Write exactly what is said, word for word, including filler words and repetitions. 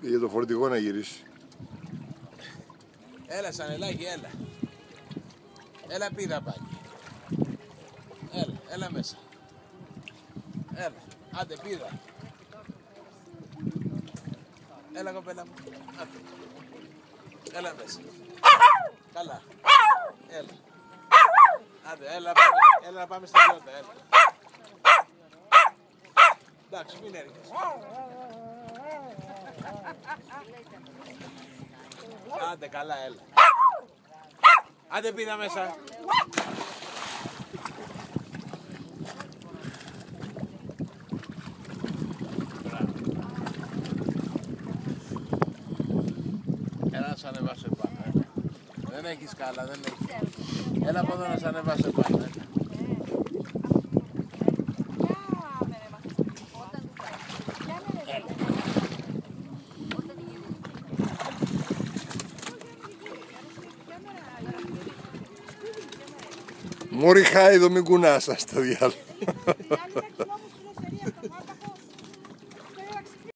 Πήγε το φορτηγό να γυρίσει. Έλα Σανελάκη, έλα. Έλα πίδα πάλι. Έλα, έλα μέσα. Έλα, άντε πίδα. Έλα κοπέλα μου. Άντε. Έλα μέσα. Καλά. Έλα. Άντε, έλα πάμε, έλα να πάμε στα γιώτα, έλα. Εντάξει, μην έρχεσαι. Άντε καλά, έλα. Άντε πίδα μέσα. Έλα να σ' ανεβάσω επάνω, έλα. Δεν έχεις καλά, δεν έχεις. Έλα από εδώ να σ' ανεβάσω επάνω, έλα. Μωρή Χάιδο, μην κουνάς, ας το διάλογο.